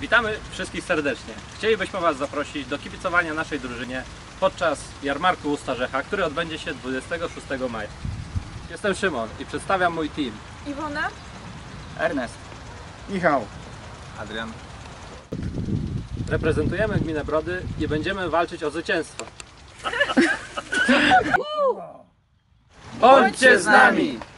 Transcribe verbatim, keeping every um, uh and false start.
Witamy wszystkich serdecznie. Chcielibyśmy Was zaprosić do kibicowania naszej drużynie podczas jarmarku u Starzecha, który odbędzie się dwudziestego szóstego maja. Jestem Szymon i przedstawiam mój team. Iwona, Ernest, Michał, Adrian. Reprezentujemy gminę Brody i będziemy walczyć o zwycięstwo. Bądźcie z nami!